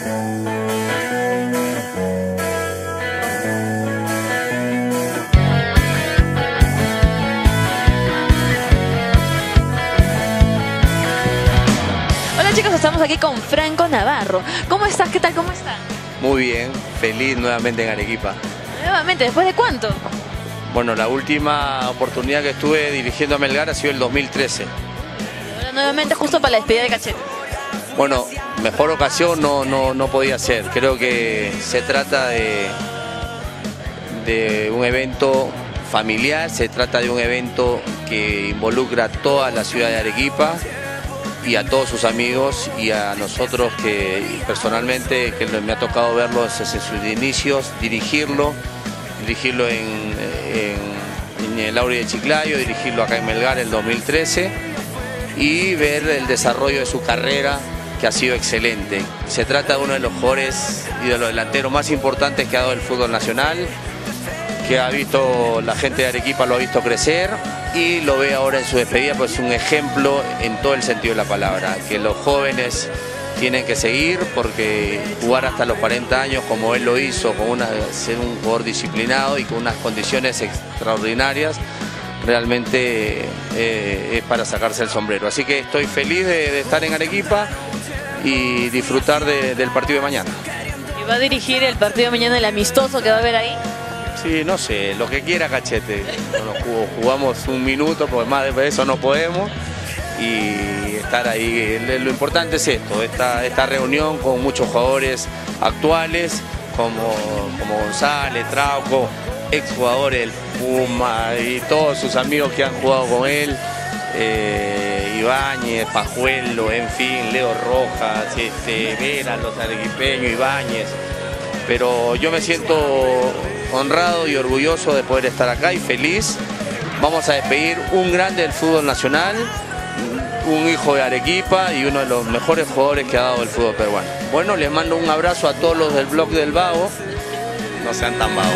Chicos, estamos aquí con Franco Navarro. ¿Cómo estás? ¿Qué tal? ¿Cómo estás? Muy bien, feliz nuevamente en Arequipa. ¿Nuevamente? ¿Después de cuánto? Bueno, la última oportunidad que estuve dirigiendo a Melgar ha sido el 2013. Y ahora nuevamente justo para la despedida de Cachete. Bueno, mejor ocasión no podía ser. Creo que se trata de un evento familiar, se trata de un evento que involucra a toda la ciudad de Arequipa y a todos sus amigos y a nosotros que personalmente que me ha tocado verlo desde sus inicios, dirigirlo en el Auri de Chiclayo, dirigirlo acá en Melgar en el 2013 y ver el desarrollo de su carrera que ha sido excelente. Se trata de uno de los jugadores y de los delanteros más importantes que ha dado el fútbol nacional, que ha visto, la gente de Arequipa lo ha visto crecer y lo ve ahora en su despedida, pues un ejemplo en todo el sentido de la palabra, que los jóvenes tienen que seguir porque jugar hasta los 40 años como él lo hizo, ser un jugador disciplinado y con unas condiciones extraordinarias, realmente es para sacarse el sombrero. Así que estoy feliz de estar en Arequipa y disfrutar del partido de mañana. ¿Y va a dirigir el partido de mañana, el amistoso que va a haber ahí? Sí, no sé, lo que quiera Cachete. Bueno, jugamos un minuto, porque más de eso no podemos. Y estar ahí, lo importante es esto, esta reunión con muchos jugadores actuales, como González, Trauco, exjugadores del Puma y todos sus amigos que han jugado con él. Ibáñez, Pajuelo, en fin, Leo Rojas, Vera, los arequipeños, Ibáñez. Pero yo me siento honrado y orgulloso de poder estar acá y feliz. Vamos a despedir un grande del fútbol nacional, un hijo de Arequipa y uno de los mejores jugadores que ha dado el fútbol peruano. Bueno, les mando un abrazo a todos los del blog del Vago. No sean tan vagos.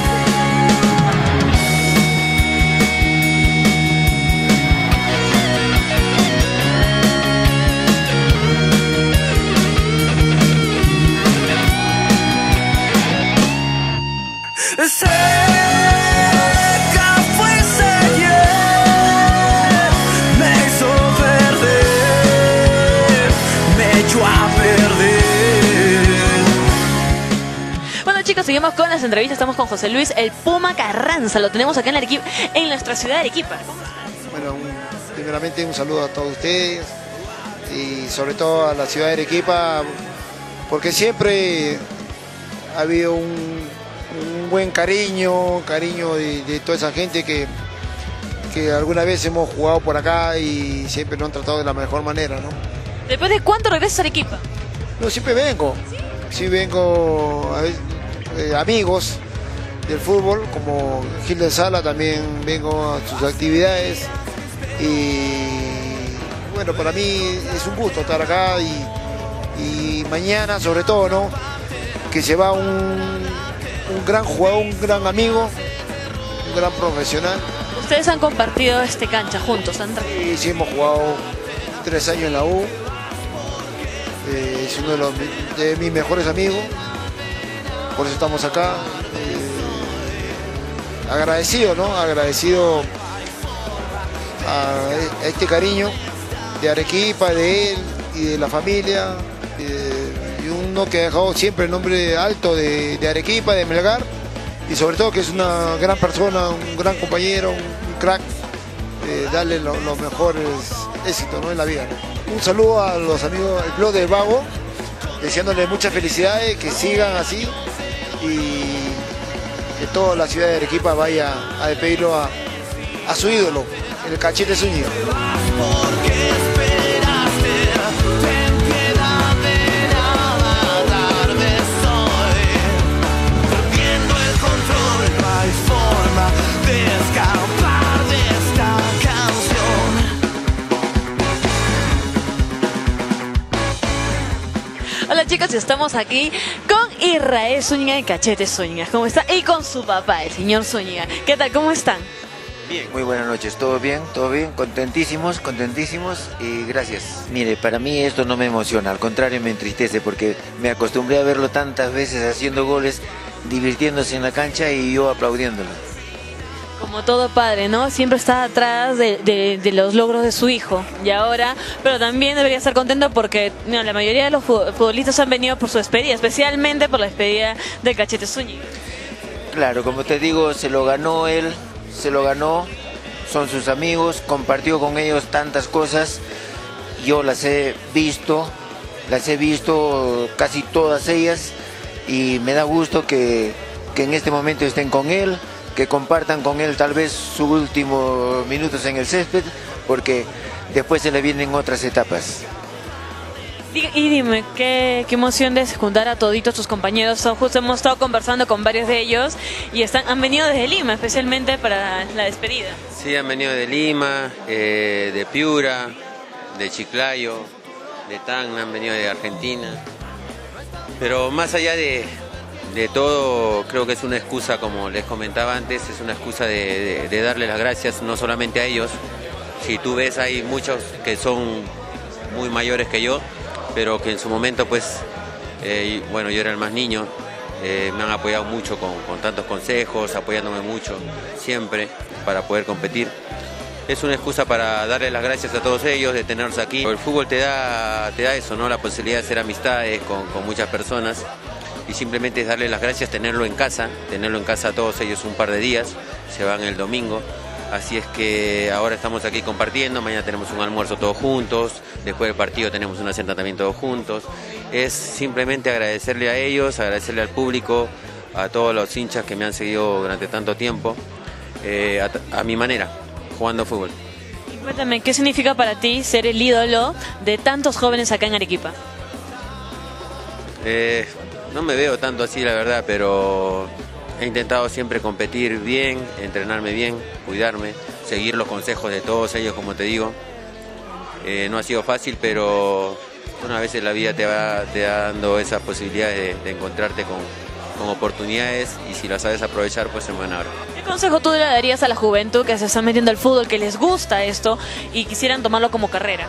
Chicos, seguimos con las entrevistas. Estamos con José Luis el Puma Carranza. Lo tenemos acá en nuestra ciudad de Arequipa. Bueno, primeramente un saludo a todos ustedes y sobre todo a la ciudad de Arequipa, porque siempre ha habido un buen cariño de toda esa gente que alguna vez hemos jugado por acá y siempre nos han tratado de la mejor manera, ¿no? ¿Después de cuánto regresas a Arequipa? No, siempre vengo. Sí vengo a veces, amigos del fútbol, como Gil de Sala, también vengo a sus actividades y bueno, para mí es un gusto estar acá y mañana sobre todo, ¿no? Que se va un gran jugador, un gran amigo, un gran profesional. Ustedes han compartido cancha juntos, Sí, hemos jugado 3 años en la U, es uno de mis mejores amigos. Por eso estamos acá, agradecido, ¿no? Agradecido a este cariño de Arequipa, de él y de la familia, y uno que ha dejado siempre el nombre alto de Arequipa, de Melgar, y sobre todo que es una gran persona, un gran compañero, un crack, darle los mejores éxitos, ¿no? En la vida, ¿no? Un saludo a los amigos del blog del Vago, deseándole muchas felicidades, que sigan así y que toda la ciudad de Arequipa vaya a despedirlo a su ídolo, el Cachete Zúñiga. Hola chicos, estamos aquí con Israel Zúñiga y Cachete Zúñiga. ¿Cómo está? Y con su papá, el señor Zúñiga. ¿Qué tal? ¿Cómo están? Bien. Muy buenas noches, todo bien, contentísimos y gracias. Mire, para mí esto no me emociona, al contrario me entristece porque me acostumbré a verlo tantas veces haciendo goles, divirtiéndose en la cancha y yo aplaudiéndolo. Como todo padre, ¿no? Siempre está atrás de los logros de su hijo. Y ahora, pero también debería estar contento porque no, la mayoría de los futbolistas han venido por su despedida, especialmente por la despedida del Cachete Zúñiga. Claro, como te digo, se lo ganó él, son sus amigos, compartió con ellos tantas cosas. Yo las he visto casi todas ellas y me da gusto que en este momento estén con él, que compartan con él tal vez sus últimos minutos en el césped, porque después se le vienen otras etapas. Y dime, ¿qué emoción de juntar a toditos tus compañeros? Justo hemos estado conversando con varios de ellos y han venido desde Lima, especialmente para la despedida. Sí, han venido de Lima, de Piura, de Chiclayo, de Tacna, han venido de Argentina. Pero más allá de todo, creo que es una excusa, como les comentaba antes, es una excusa de darle las gracias no solamente a ellos. Si tú ves, hay muchos que son muy mayores que yo, pero que en su momento, pues, bueno, yo era el más niño, me han apoyado mucho con tantos consejos, apoyándome mucho, siempre, para poder competir. Es una excusa para darle las gracias a todos ellos, de tenerlos aquí. El fútbol te da eso, ¿no? La posibilidad de hacer amistades con muchas personas. Y simplemente es darle las gracias, tenerlo en casa a todos ellos un par de días, se van el domingo, así es que ahora estamos aquí compartiendo, mañana tenemos un almuerzo todos juntos, después del partido tenemos una cena también todos juntos, es simplemente agradecerle a ellos, agradecerle al público, a todos los hinchas que me han seguido durante tanto tiempo, a mi manera, jugando fútbol. Y cuéntame, ¿qué significa para ti ser el ídolo de tantos jóvenes acá en Arequipa? No me veo tanto así, la verdad, pero he intentado siempre competir bien, entrenarme bien, cuidarme, seguir los consejos de todos ellos, como te digo. No ha sido fácil, pero una vez en la vida te va dando esas posibilidades de encontrarte con oportunidades y si las sabes aprovechar, pues en buena hora. ¿Qué consejo tú le darías a la juventud que se está metiendo al fútbol, que les gusta esto y quisieran tomarlo como carrera?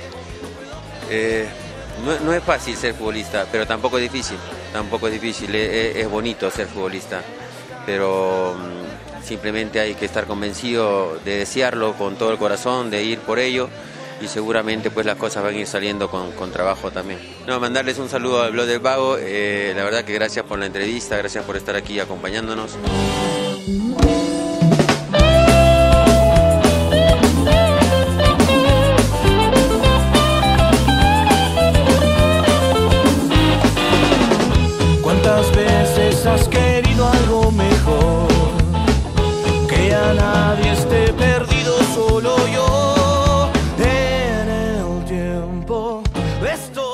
No es fácil ser futbolista, pero tampoco es difícil, es bonito ser futbolista, pero simplemente hay que estar convencido de desearlo con todo el corazón, de ir por ello y seguramente pues las cosas van a ir saliendo con trabajo también. No, mandarles un saludo al Blog del Vago, la verdad que gracias por la entrevista, gracias por estar aquí acompañándonos. ¿Cuántas veces has querido algo mejor? Que a nadie esté perdido, solo yo. En el tiempo estoy